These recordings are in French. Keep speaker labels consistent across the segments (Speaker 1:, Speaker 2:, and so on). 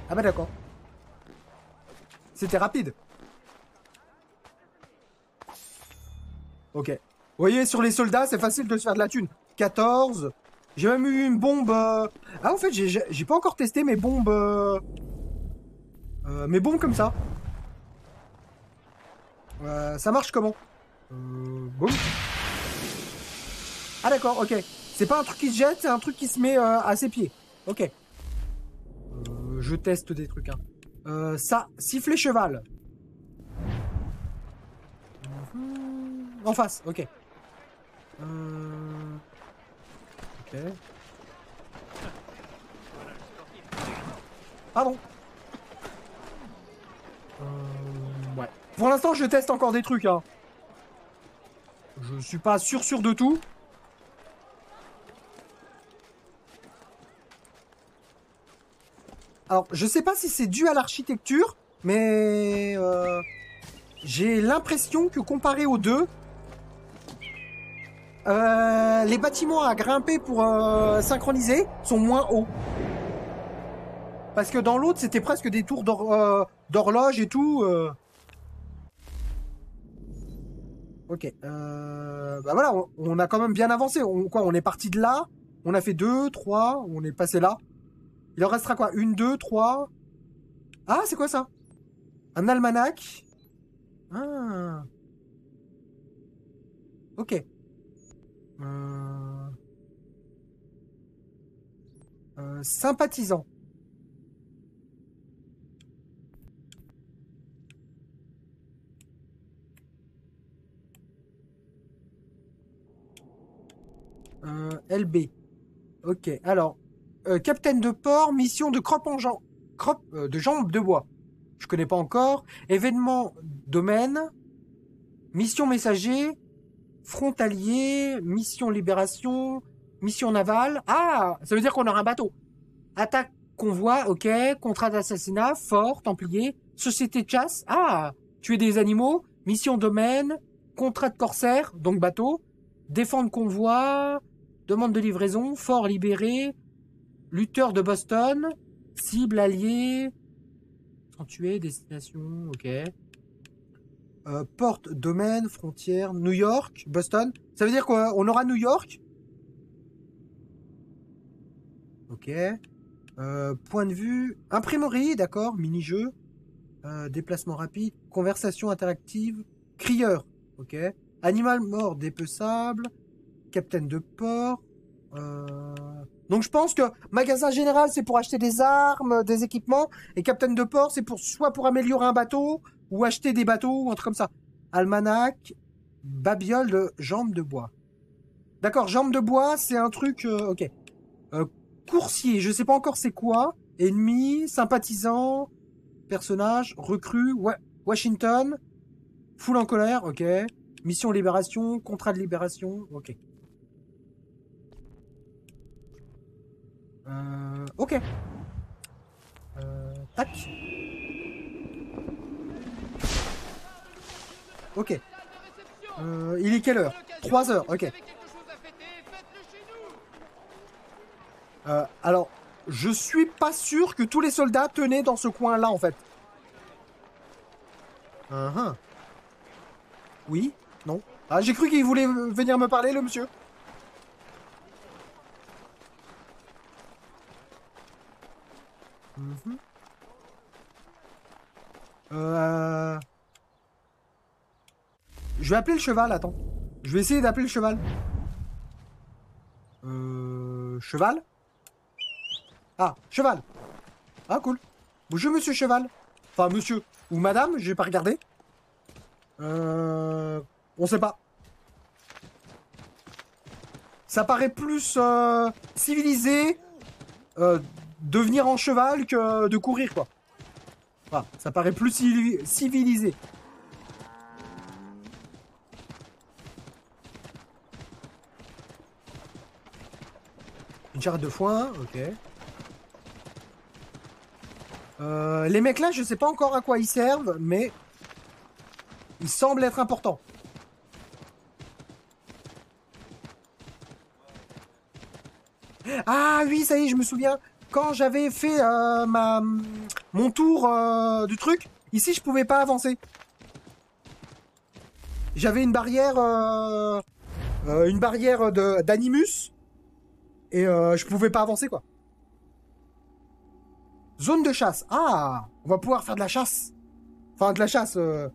Speaker 1: Ah bah d'accord. C'était rapide. Ok. Vous voyez, sur les soldats, c'est facile de se faire de la thune. 14. J'ai même eu une bombe... Ah, en fait, j'ai pas encore testé mes bombes... mes bombes comme ça. Ça marche comment boum. Ah d'accord, ok. C'est pas un truc qui se jette, c'est un truc qui se met à ses pieds. Ok. Je teste des trucs. Hein. Ça, sifflet cheval. En face, ok. Ok. Pardon. Ouais. Pour l'instant, je teste encore des trucs. Hein. Je suis pas sûr de tout. Alors, je sais pas si c'est dû à l'architecture, mais j'ai l'impression que comparé aux deux, les bâtiments à grimper pour synchroniser sont moins hauts. Parce que dans l'autre, c'était presque des tours d'horloge et tout. Ok. Bah voilà, on a quand même bien avancé. On est parti de là, on a fait 2, 3, on est passé là. Il en restera quoi? 1, 2, 3. Ah, c'est quoi ça? Un almanach. Ah. Ok. Euh, sympathisant. LB. Ok. Alors, capitaine de port, mission de de jambes de bois. Je connais pas encore. Événement domaine. Mission messager. Frontalier. Mission libération. Mission navale. Ah, ça veut dire qu'on aura un bateau. Attaque convoi, ok. Contrat d'assassinat, fort, templier. Société de chasse. Ah, tuer des animaux. Mission domaine. Contrat de corsaire, donc bateau. Défendre convoi. Demande de livraison. Fort libéré. Lutteur de Boston. Cible alliée. Sans tuer, destination, ok. Porte, domaine, frontière, New York, Boston. Ça veut dire qu'on aura New York. Ok. Point de vue. Imprimerie, d'accord. Mini-jeu. Déplacement rapide. Conversation interactive. Crieur. Ok. Animal mort, dépeçable. Capitaine de port. Donc je pense que magasin général, c'est pour acheter des armes, des équipements. Et capitaine de port, c'est pour soit pour améliorer un bateau, ou acheter des bateaux, ou un truc comme ça. Almanach. Babiole de jambes de bois. D'accord, jambes de bois, c'est un truc... ok. Euh, coursier, je sais pas encore c'est quoi. Ennemi, sympathisant, personnage, recrue, Washington, foule en colère, ok. Mission libération, contrat de libération, ok. Ok. Tac. Ok. Il est quelle heure? 3 heures, ok. Alors, je suis pas sûr que tous les soldats tenaient dans ce coin-là, en fait. Uh-huh. Oui? Non? Ah, j'ai cru qu'il voulait venir me parler, le monsieur. Mhm. Euh... Je vais appeler le cheval, attends. Je vais essayer d'appeler le cheval. Cheval? Ah, cheval. Ah, cool. Bonjour, monsieur cheval. Enfin, monsieur. Ou madame, je vais pas regarder. On sait pas. Ça paraît plus civilisé de venir en cheval que de courir, quoi. Enfin, ça paraît plus civilisé. Une charrette de foin, ok. Les mecs là, je sais pas encore à quoi ils servent, mais ils semblent être importants. Ah oui, ça y est, je me souviens. quand j'avais fait mon tour du truc, ici je pouvais pas avancer. J'avais une barrière d'animus et je pouvais pas avancer quoi. Zone de chasse. Ah, on va pouvoir faire de la chasse. Enfin de la chasse.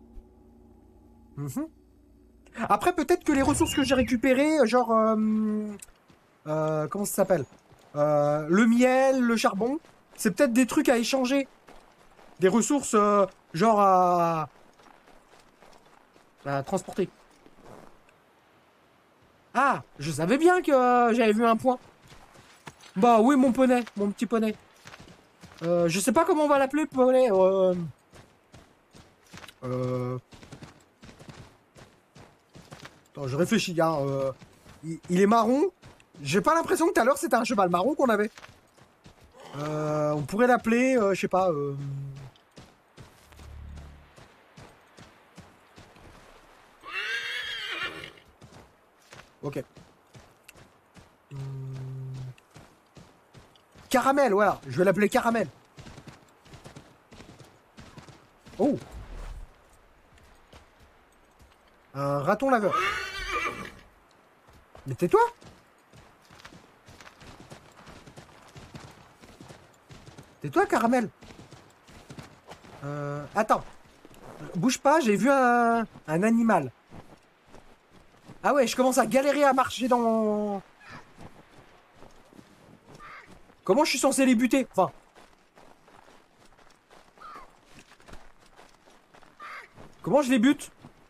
Speaker 1: Mhm. Après peut-être que les ressources que j'ai récupérées, genre comment ça s'appelle, le miel, le charbon, c'est peut-être des trucs à échanger, des ressources genre à transporter. Ah, je savais bien que j'avais vu un point. Bah oui, mon poney, mon petit poney. Je sais pas comment on va l'appeler, poney. Euh... Attends, je réfléchis, hein. Il est marron. J'ai pas l'impression que tout à l'heure c'était un cheval marron qu'on avait. On pourrait l'appeler, je sais pas. Ok. Caramel, voilà. Je vais l'appeler Caramel. Oh. Un raton laveur. Mais tais-toi. Tais-toi, Caramel. Attends. Bouge pas, j'ai vu un animal. Ah ouais, je commence à galérer à marcher dans... Comment je suis censé les buter? Enfin... Comment je les bute?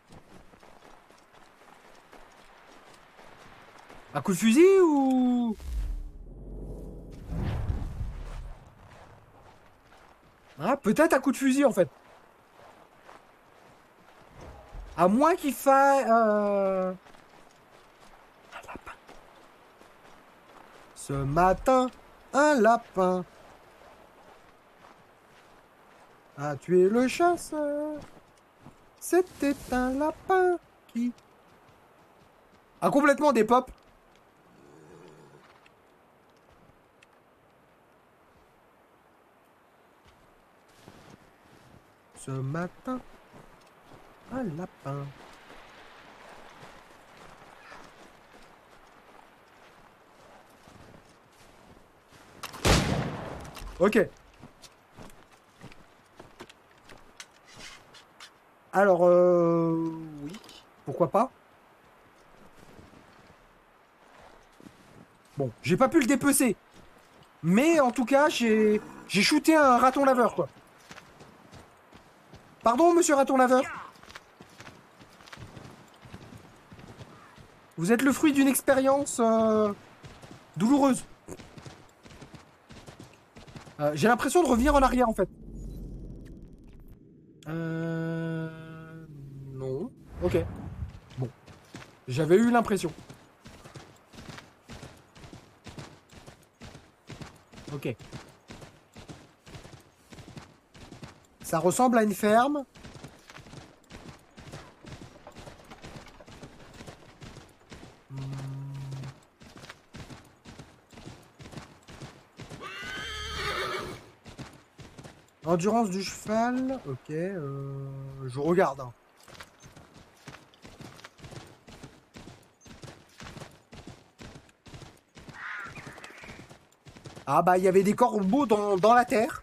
Speaker 1: À coup de fusil ou... Ah, peut-être à coup de fusil en fait. À moins qu'il faille... Ce matin, un lapin a tué le chasseur. C'était un lapin qui... A complètement des pop. Ce matin, un lapin. Ok. Alors, oui. Pourquoi pas? Bon, j'ai pas pu le dépecer. Mais en tout cas, j'ai shooté un raton laveur, quoi. Pardon, monsieur raton laveur? Vous êtes le fruit d'une expérience douloureuse. J'ai l'impression de revenir en arrière, en fait. Non. Ok. Bon. J'avais eu l'impression. Ok. Ça ressemble à une ferme. Endurance du cheval. Ok. Je regarde, hein. Ah bah, il y avait des corbeaux dans la terre.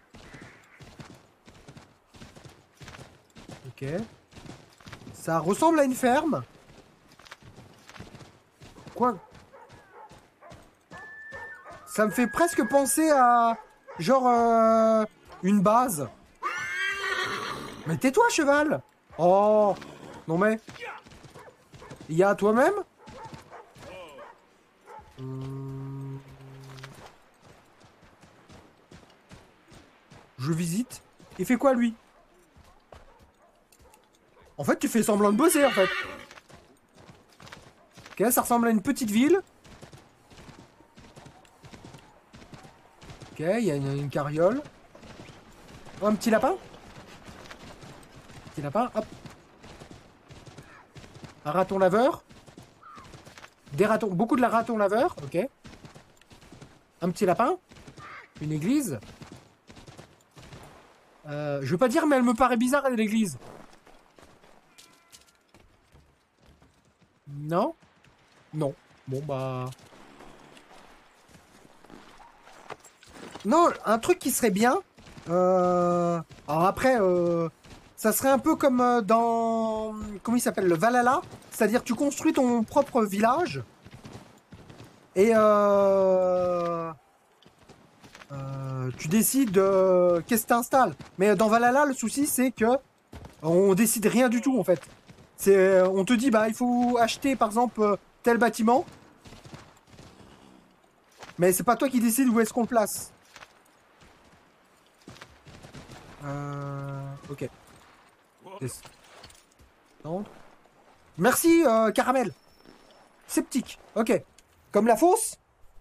Speaker 1: Ok. Ça ressemble à une ferme. Quoi? Ça me fait presque penser à... Genre... une base. Mais tais-toi, cheval! Oh! Non mais... Il y a toi-même? Je visite. Il fait quoi, lui? En fait, tu fais semblant de bosser, en fait. Ok, ça ressemble à une petite ville. Ok, il y a une carriole. Oh, un petit lapin? Petit lapin, hop. Un raton laveur. Des ratons, beaucoup de ratons laveurs, ok. Un petit lapin. Une église. Je veux pas dire, mais elle me paraît bizarre, l'église. Non? Non. Bon, bah... Non, un truc qui serait bien... Alors après, ça serait un peu comme dans... Comment il s'appelle? Le Valhalla. C'est-à-dire tu construis ton propre village. Et tu décides qu'est-ce que tu installes. Mais dans Valhalla, le souci, c'est que on décide rien du tout, en fait. On te dit, bah, il faut acheter, par exemple, tel bâtiment. Mais c'est pas toi qui décide où est-ce qu'on le place. Ok. Non. Merci, Caramel. Sceptique. Ok. Comme la fosse.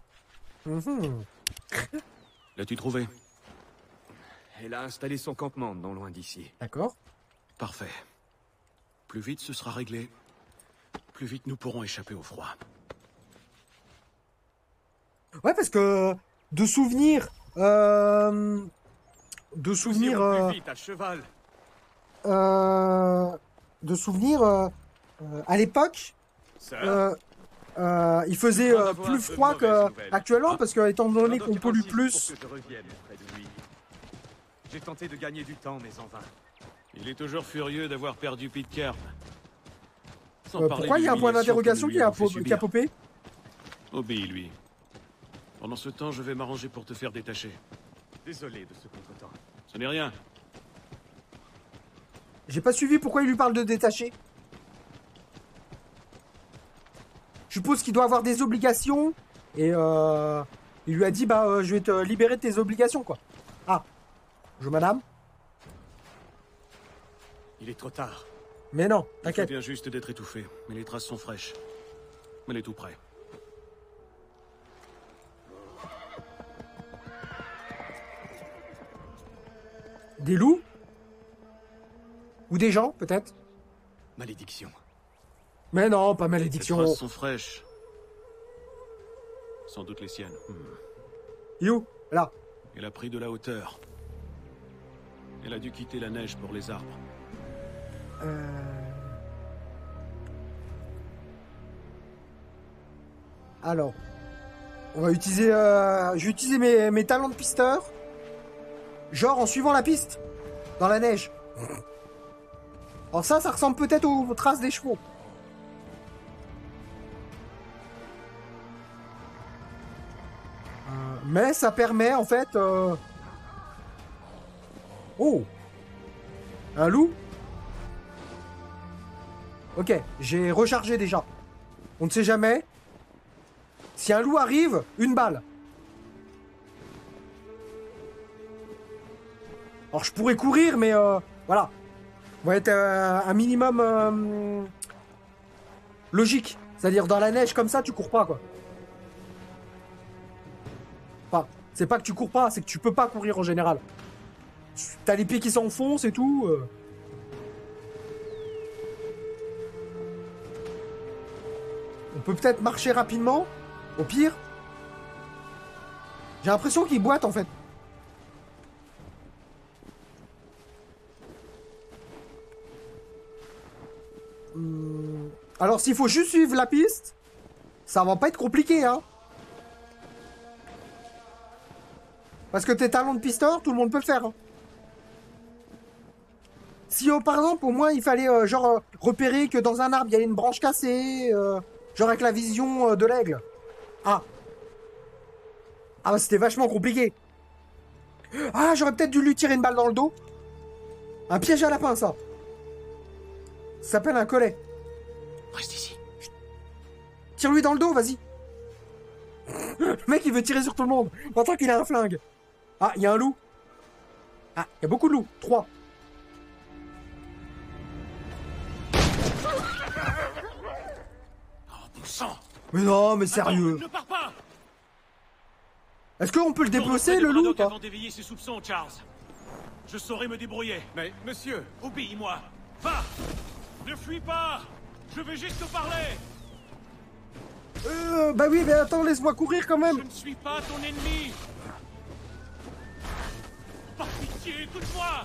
Speaker 2: L'as-tu trouvé? Elle a installé son campement non loin d'ici.
Speaker 1: D'accord.
Speaker 2: Parfait. Plus vite ce sera réglé, plus vite nous pourrons échapper au froid.
Speaker 1: Ouais, parce que de souvenirs... De souvenirs...
Speaker 2: Plus vite, à cheval.
Speaker 1: De souvenirs... à l'époque... il faisait plus froid qu'actuellement, parce que étant donné qu'on pollue plus...
Speaker 2: J'ai tenté de gagner du temps, mais en vain. Il est toujours furieux d'avoir perdu Pitcairn.
Speaker 1: Pourquoi il y a un point d'interrogation qui a popé?
Speaker 2: Obéis-lui. Pendant ce temps, je vais m'arranger pour te faire détacher. Désolé de ce contretemps. Ce n'est rien.
Speaker 1: J'ai pas suivi pourquoi il lui parle de détacher. Je suppose qu'il doit avoir des obligations. Et il lui a dit, bah, je vais te libérer de tes obligations, quoi. Ah. Bonjour, madame.
Speaker 2: Il est trop tard.
Speaker 1: Mais non, t'inquiète.
Speaker 2: Il vient juste d'être étouffé, mais les traces sont fraîches. Elle est tout près.
Speaker 1: Des loups? Ou des gens, peut-être?
Speaker 2: Malédiction.
Speaker 1: Mais non, pas malédiction.
Speaker 2: Les traces sont fraîches. Sans doute les siennes.
Speaker 1: You, là.
Speaker 2: Elle a pris de la hauteur. Elle a dû quitter la neige pour les arbres.
Speaker 1: Alors. On va utiliser... Je vais utiliser mes talons de pisteur. Genre en suivant la piste. Dans la neige. Alors ça ressemble peut-être aux traces des chevaux. Mais ça permet en fait... Oh! Un loup? Ok, j'ai rechargé déjà. On ne sait jamais. Si un loup arrive, une balle. Alors je pourrais courir, mais voilà. On va être un minimum logique. C'est-à-dire dans la neige comme ça, tu cours pas, quoi. Enfin, c'est pas que tu cours pas, c'est que tu peux pas courir en général. T'as les pieds qui s'enfoncent et tout. On peut peut-être marcher rapidement, au pire. J'ai l'impression qu'il boite en fait. Alors s'il faut juste suivre la piste, ça va pas être compliqué, hein. Parce que tes talons de pisteur, tout le monde peut le faire. Hein. Si par exemple, au moins, il fallait repérer que dans un arbre, il y avait une branche cassée, genre avec la vision de l'aigle. Ah. Ah, c'était vachement compliqué. Ah, j'aurais peut-être dû lui tirer une balle dans le dos. Un piège à lapin, ça. Ça s'appelle un collet.
Speaker 2: Reste ici.
Speaker 1: Tire-lui dans le dos, vas-y. Le mec, il veut tirer sur tout le monde. Pendant qu'il a un flingue. Ah, il y a un loup. Ah, il y a beaucoup de loups. 3.
Speaker 2: Oh, bon sang.
Speaker 1: Mais non, mais sérieux.
Speaker 2: Attends, ne pars pas.
Speaker 1: Est-ce qu'on peut le dépecer, le loup, ou pas?
Speaker 2: Avant d'éveiller ses soupçons, Charles. Je saurai me débrouiller. Mais, monsieur, obéis-moi. Va. Ne fuis pas. Je veux juste te parler.
Speaker 1: Bah oui, mais attends, laisse-moi courir quand même.
Speaker 2: Je ne suis pas ton ennemi. Par pitié, écoute-moi.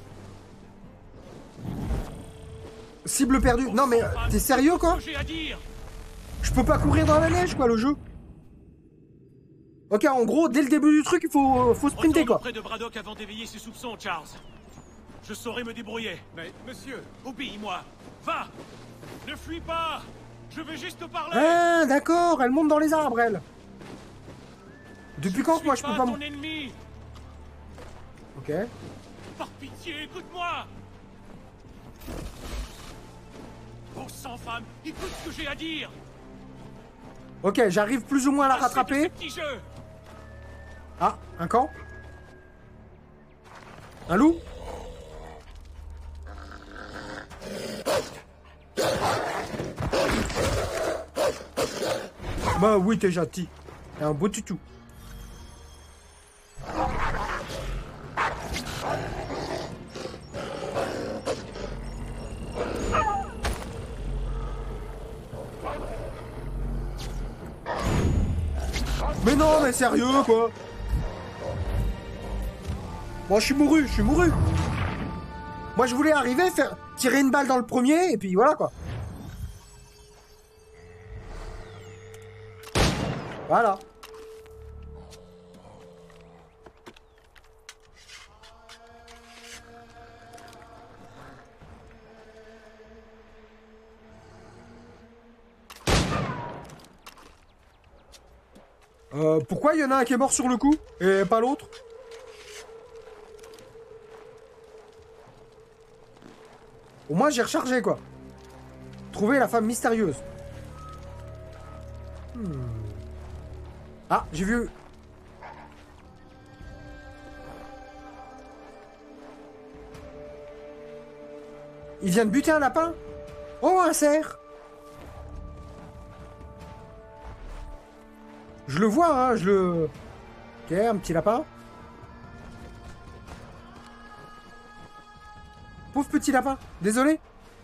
Speaker 1: Cible perdue. Non mais t'es sérieux quoi?
Speaker 2: J'ai à dire.
Speaker 1: Je peux pas courir dans la neige quoi le jeu. Ok, en gros, dès le début du truc, il faut sprinter
Speaker 2: Retourne
Speaker 1: quoi.
Speaker 2: auprès de Braddock avant d'éveiller ses soupçons, Charles. Je saurai me débrouiller. Mais, monsieur, obéis-moi. Va. Ne fuis pas. Je veux juste te parler.
Speaker 1: Ah, d'accord, elle monte dans les arbres, elle. Depuis quand moi je peux pas...
Speaker 2: ton ennemi.
Speaker 1: Ok.
Speaker 2: Par pitié, écoute-moi. Oh, sang femme, écoute ce que j'ai à dire.
Speaker 1: Ok, j'arrive plus ou moins à la
Speaker 2: Assez de
Speaker 1: rattraper.
Speaker 2: ce petit jeu.
Speaker 1: Ah, un camp. Un loup. Bah oui, t'es gentil. T'es un beau tutou. Mais non, mais sérieux, quoi. Bon, je suis mouru. Moi, je voulais arriver, faire tirer une balle dans le premier, et puis voilà, quoi. Voilà. Pourquoi il y en a un qui est mort sur le coup, et pas l'autre? Au moins, j'ai rechargé, quoi. Trouver la femme mystérieuse. Ah, j'ai vu... Il vient de buter un lapin? Oh, un cerf! Je le vois, hein, je le... Ok, un petit lapin. Pauvre petit lapin, désolé.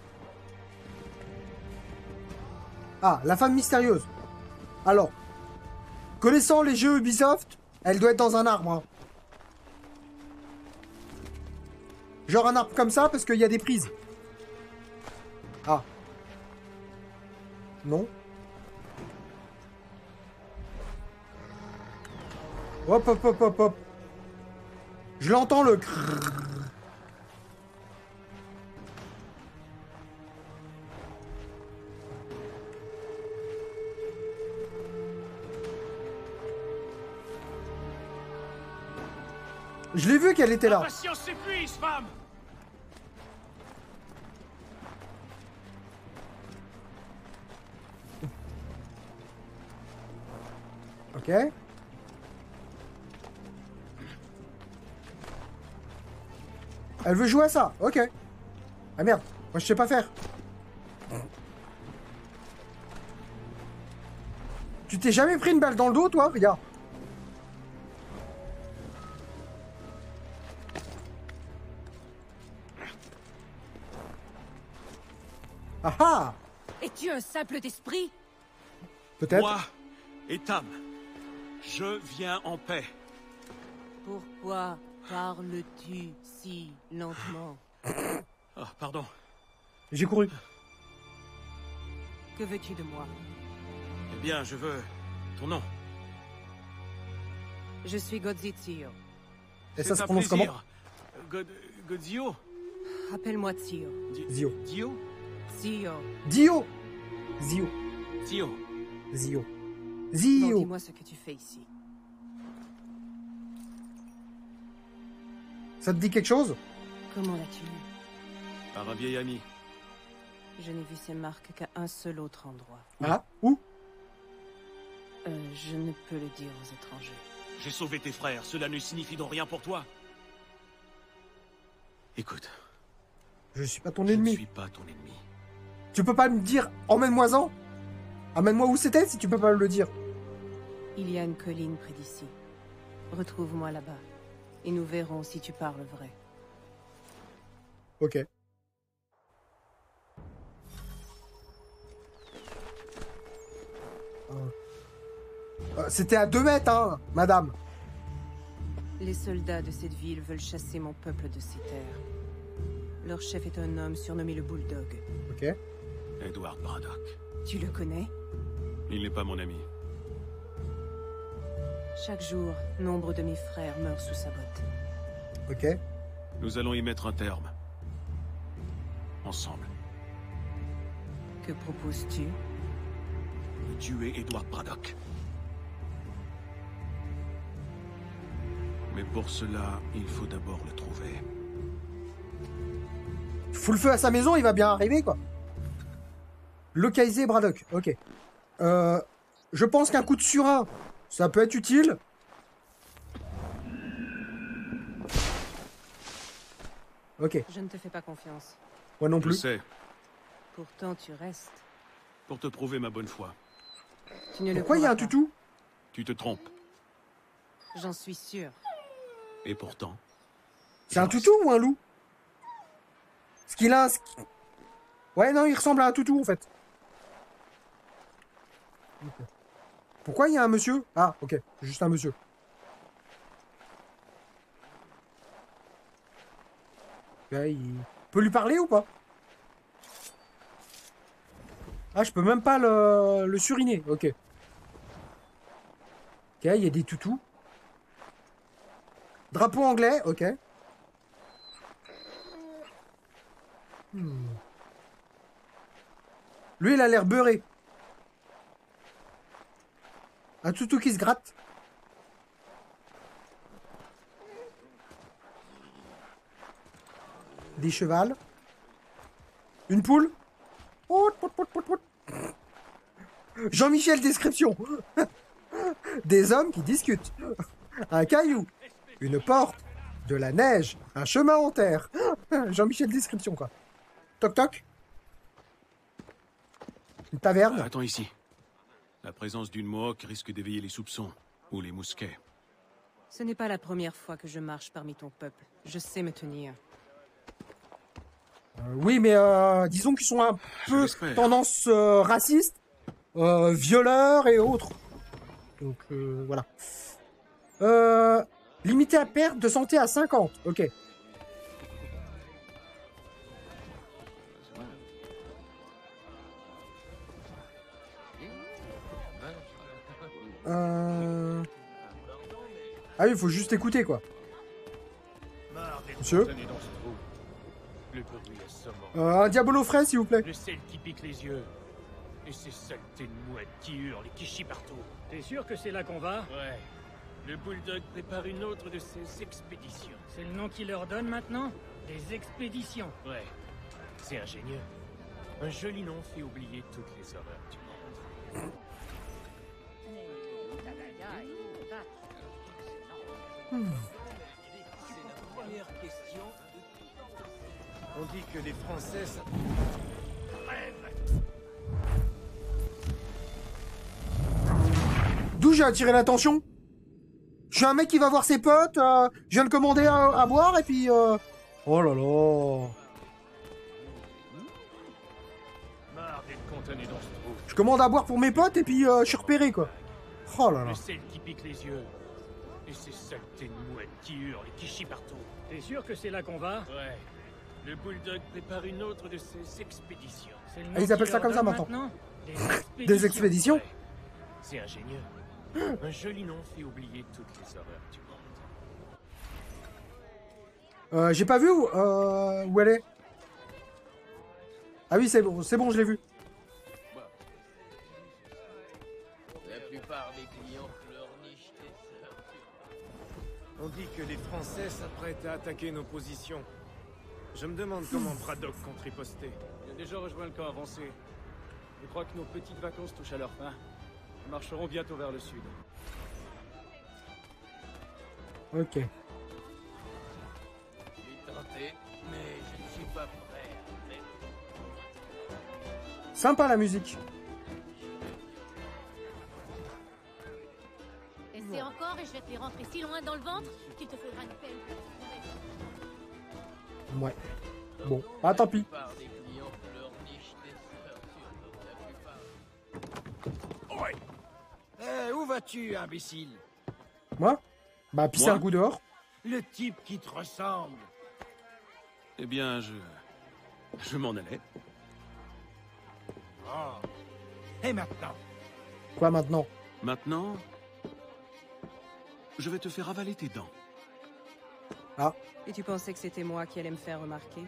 Speaker 1: Ah, la femme mystérieuse. Alors, connaissant les jeux Ubisoft, elle doit être dans un arbre. Hein. Genre un arbre comme ça, parce qu'il y a des prises. Ah. Non. Hop, hop, hop, hop, hop. Je l'entends le crrrr. Je l'ai vu qu'elle était là.
Speaker 2: La patience s'épuise, femme.
Speaker 1: Ok. Elle veut jouer à ça. Ok. Ah merde. Moi je sais pas faire. Tu t'es jamais pris une balle dans le dos, toi? Regarde. Ah ah!
Speaker 3: Es-tu un simple d'esprit?
Speaker 1: Peut-être.
Speaker 2: Moi et Tam, je viens en paix.
Speaker 3: Pourquoi parles-tu si lentement?
Speaker 2: Ah, pardon.
Speaker 1: J'ai couru.
Speaker 3: Que veux-tu de moi?
Speaker 2: Eh bien, je veux ton nom.
Speaker 3: Je suis Godzitio.
Speaker 1: Et ça
Speaker 2: C'est
Speaker 1: se
Speaker 2: un
Speaker 1: prononce
Speaker 2: plaisir. Godzio?
Speaker 3: Appelle-moi Tio.
Speaker 1: comment? Zio.
Speaker 2: Dio?
Speaker 3: Tio.
Speaker 1: Dio. Zio.
Speaker 2: Tio.
Speaker 1: Zio.
Speaker 3: Bon,
Speaker 1: Zio.
Speaker 3: dis-moi ce que tu fais ici.
Speaker 1: Ça te dit quelque chose?
Speaker 3: Comment l'as-tu eu?
Speaker 2: Par un vieil ami.
Speaker 3: Je n'ai vu ces marques qu'à un seul autre endroit.
Speaker 1: Ah? Où?
Speaker 3: Je ne peux le dire aux étrangers.
Speaker 2: J'ai sauvé tes frères, cela ne signifie donc rien pour toi. Écoute,
Speaker 1: Je suis pas ton
Speaker 2: je ne
Speaker 1: ennemi.
Speaker 2: suis pas ton ennemi.
Speaker 1: Tu peux pas me dire emmène-moi-en? Emmène-moi où c'était si tu peux pas me le dire.
Speaker 3: Il y a une colline près d'ici. Retrouve-moi là-bas. Et nous verrons si tu parles vrai.
Speaker 1: Ok. C'était à 2 mètres, hein, madame.
Speaker 3: Les soldats de cette ville veulent chasser mon peuple de ces terres. Leur chef est un homme surnommé le Bulldog.
Speaker 1: Ok.
Speaker 2: Edward Braddock.
Speaker 3: Tu le connais?
Speaker 2: Il n'est pas mon ami.
Speaker 3: Chaque jour, nombre de mes frères meurent sous sa botte.
Speaker 1: Ok.
Speaker 2: Nous allons y mettre un terme. Ensemble.
Speaker 3: Que proposes-tu?
Speaker 2: De tuer Edward Braddock. Mais pour cela, il faut d'abord le trouver.
Speaker 1: Fout le feu à sa maison, il va bien arriver, quoi. Localiser Braddock. Ok. Je pense qu'un coup de surin, ça peut être utile. Ok.
Speaker 3: Je ne te fais pas confiance.
Speaker 1: Moi non
Speaker 2: Je
Speaker 1: plus.
Speaker 2: sais,
Speaker 3: Pourtant, tu restes.
Speaker 2: pour te prouver ma bonne foi.
Speaker 3: Tu ne le
Speaker 1: Pourquoi il y a un
Speaker 3: crois pas.
Speaker 1: toutou?
Speaker 2: Tu te trompes.
Speaker 3: J'en suis sûr.
Speaker 2: Et pourtant...
Speaker 1: C'est un toutou ou un loup? Est-ce qu'il a un... Ouais, non, il ressemble à un toutou, en fait. Ok. Pourquoi il y a un monsieur? Ah, ok. Juste un monsieur. Ouais, il peut lui parler ou pas? Ah, je peux même pas le suriner. Ok. Ok, il y a des toutous. Drapeau anglais, ok. Lui, il a l'air beurré. Un toutou qui se gratte. Des chevals. Une poule. Pout, pout, pout, pout, pout. Jean-Michel description. Des hommes qui discutent. Un caillou. Une porte. De la neige. Un chemin en terre. Jean-Michel description, quoi. Toc toc. Une taverne.
Speaker 2: Attends ici. La présence d'une Mohawk risque d'éveiller les soupçons. Ou les mousquets.
Speaker 3: Ce n'est pas la première fois que je marche parmi ton peuple. Je sais me tenir.
Speaker 1: Oui, mais disons qu'ils sont un peu
Speaker 2: l'espère.
Speaker 1: tendance raciste, violeurs et autres. Donc voilà. Limité à perte de santé à 50. Ok. Ah oui, il faut juste écouter, quoi. Monsieur,
Speaker 4: Le bruit assommant,
Speaker 1: un diabolo frais, s'il vous plaît.
Speaker 4: le sel qui pique les yeux, et ces saletés de mouettes qui hurlent et qui chient partout.
Speaker 5: T'es sûr que c'est là qu'on va?
Speaker 4: Ouais. Le Bulldog prépare une autre de ses expéditions.
Speaker 5: C'est le nom qu'il leur donne maintenant? Des expéditions.
Speaker 4: Ouais. C'est ingénieux. Un joli nom fait oublier toutes les horreurs du monde.
Speaker 2: Première question.
Speaker 4: On dit que les Français...
Speaker 1: D'où j'ai attiré l'attention? Je suis un mec qui va voir ses potes, je viens de commander à boire et puis... Oh là là.
Speaker 4: Marre d'être cantonné dans ce trou.
Speaker 1: Je commande à boire pour mes potes et puis je suis repéré, quoi. Oh là là.
Speaker 4: Le sel qui pique les yeux, et ces saletés de mouettes qui hurlent et qui chient partout.
Speaker 5: T'es sûr que c'est là qu'on va?
Speaker 4: Ouais. Le Bulldog prépare une autre de ses expéditions.
Speaker 5: C'est le nom
Speaker 1: Ah, ils appellent
Speaker 5: qu'il
Speaker 1: ça
Speaker 5: leur
Speaker 1: comme ça
Speaker 5: donne
Speaker 1: maintenant.
Speaker 5: Des
Speaker 1: Des expéditions?
Speaker 4: Ouais. C'est ingénieux. Un joli nom fait oublier toutes les horreurs du monde.
Speaker 1: J'ai pas vu où elle est. Ah oui, c'est bon, je l'ai vu.
Speaker 6: La plupart des clients pleurnichent des sœurs.
Speaker 4: On dit que les Français s'apprêtent à attaquer nos positions. Je me demande comment Braddock compte riposter. Il a déjà rejoint le camp avancé. Je crois que nos petites vacances touchent à leur fin. Nous marcherons bientôt vers le sud.
Speaker 1: Ok.
Speaker 6: Je suis tenté, mais je ne suis pas prêt à mettre.
Speaker 1: Sympa la musique.
Speaker 7: Essaie encore et je vais te les rentrer si loin dans le ventre qu'il te faudra une pelle.
Speaker 1: Ouais. Bon, ah tant pis.
Speaker 6: La plupart des clients pleurnichent des sœurs. La plupart.
Speaker 8: Où vas-tu, imbécile?
Speaker 1: Moi? Bah pisser
Speaker 2: Moi
Speaker 1: un coup dehors.
Speaker 6: Le type qui te ressemble.
Speaker 2: Eh bien, je m'en allais.
Speaker 6: Oh. Et maintenant?
Speaker 1: Quoi maintenant?
Speaker 2: Maintenant, je vais te faire avaler tes dents.
Speaker 1: Ah.
Speaker 3: Et tu pensais que c'était moi qui allais me faire remarquer?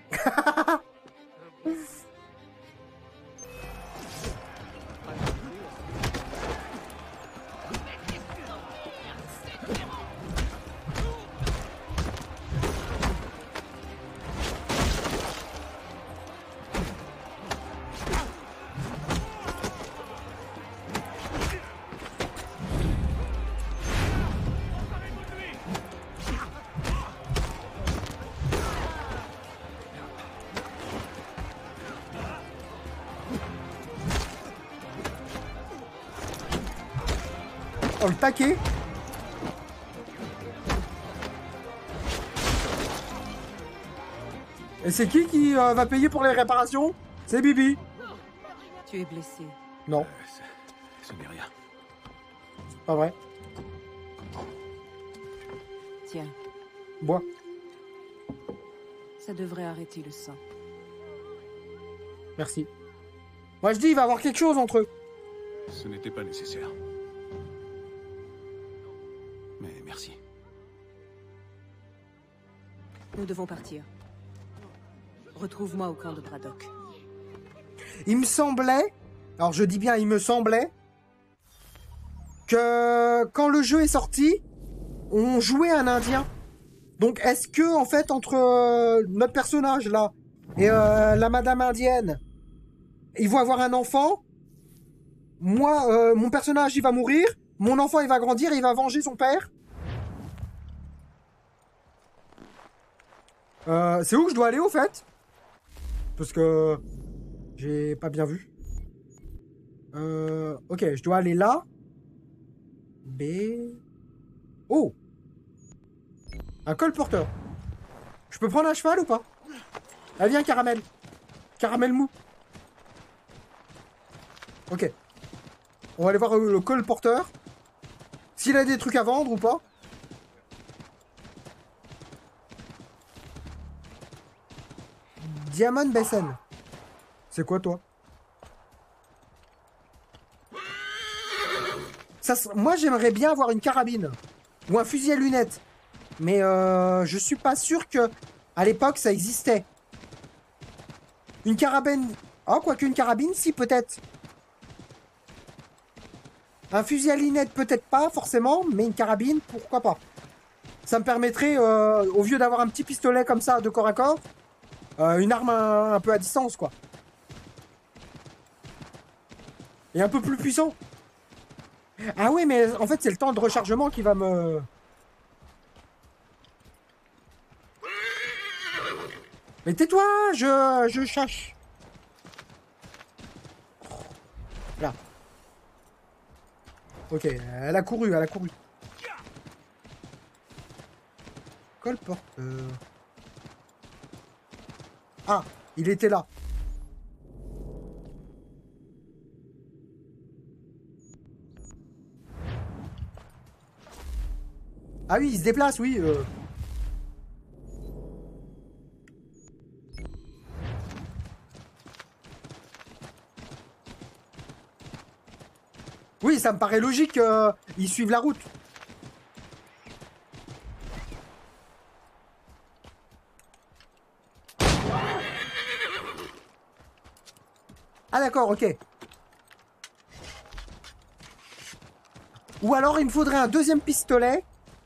Speaker 1: Oh, le taquet. Et c'est qui va payer pour les réparations? C'est Bibi.
Speaker 3: Tu es blessé.
Speaker 1: Non,
Speaker 2: Ce n'est rien.
Speaker 1: pas vrai.
Speaker 3: Tiens,
Speaker 1: Bois.
Speaker 3: ça devrait arrêter le sang.
Speaker 1: Merci. Moi je dis, il va y avoir quelque chose entre eux.
Speaker 2: Ce n'était pas nécessaire. Mais merci.
Speaker 3: Nous devons partir. Retrouve-moi au camp de Braddock.
Speaker 1: Il me semblait, alors je dis bien il me semblait, que quand le jeu est sorti, on jouait un Indien. Donc est-ce que en fait entre notre personnage là et la madame indienne, ils vont avoir un enfant? Moi, mon personnage il va mourir, mon enfant il va grandir, il va venger son père. C'est où que je dois aller au fait? Parce que j'ai pas bien vu. Ok, je dois aller là. B. Oh! Un colporteur. Je peux prendre un cheval ou pas? Ah, viens, caramel. Caramel mou. Ok. On va aller voir le colporteur. S'il a des trucs à vendre ou pas. Diamond Basin. C'est quoi, toi? Moi, j'aimerais bien avoir une carabine. Ou un fusil à lunettes. Mais je suis pas sûr que à l'époque, ça existait. Une carabine... Oh, quoique une carabine, si, peut-être. Un fusil à lunettes, peut-être pas, forcément. Mais une carabine, pourquoi pas. Ça me permettrait, au lieu d'avoir un petit pistolet comme ça, de corps à corps, une arme un peu à distance, quoi. Et un peu plus puissant. Ah ouais, mais en fait, c'est le temps de rechargement qui va me... Mais tais-toi, je cherche. Là. Ok, elle a couru, elle a couru. Colporteur. Ah, il était là. Ah oui, il se déplace, oui. Oui, ça me paraît logique qu'ils suivent la route. Ah d'accord, ok. Ou alors il me faudrait un deuxième pistolet.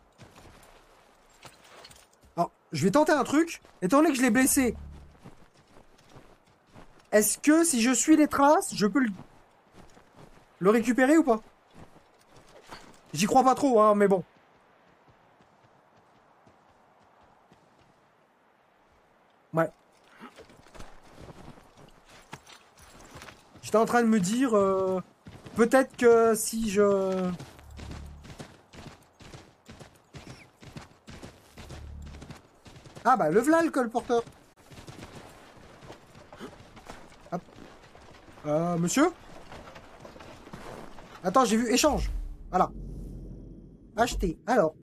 Speaker 1: Alors, je vais tenter un truc. Étant donné que je l'ai blessé. Est-ce que si je suis les traces, je peux le récupérer ou pas? J'y crois pas trop, hein, mais bon. Ouais. J'étais en train de me dire... peut-être que si je... Ah bah le v'là le colporteur. Hop. Monsieur? Attends, j'ai vu échange. Voilà. Acheter. Alors.